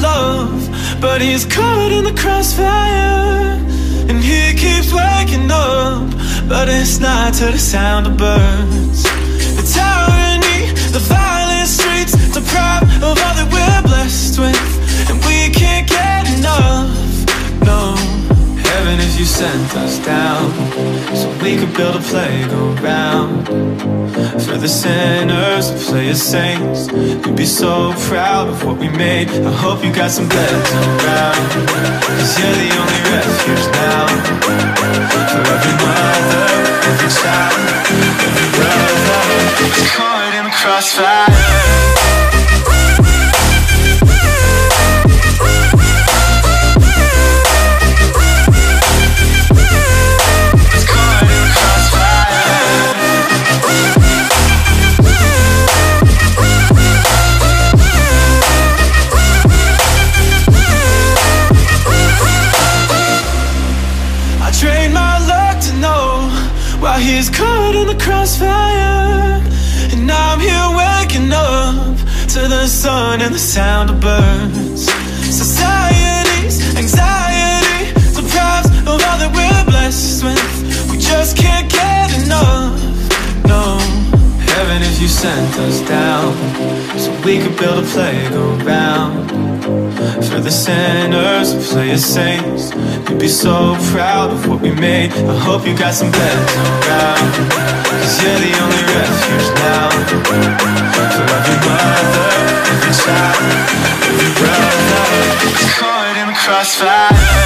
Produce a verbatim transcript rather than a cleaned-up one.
love, but he's caught in the crossfire. And he keeps waking up, but it's not to the sound of birds. The tyranny, the violent streets, deprived of all that we're blessed with, and we can't get enough, no. Heaven if you sent us down, so we could build a playground for the sinners to play as saints. We'd be so proud of what we made. I hope you got some beds around, cause you're the only refuge now. For every mother, every child, every brother is caught in the crossfire. He's caught in the crossfire, and I'm here waking up to the sun and the sound of birds. Society's anxiety deprives of all that we're blessed with. We just can't get enough, no. Heaven if you sent us down, so we could build a playground for the sinners who play as saints. You'd be so proud of what we made. I hope you got some beds around, cause you're the only refuge now. For every mother, every child, every brother is caught in the crossfire.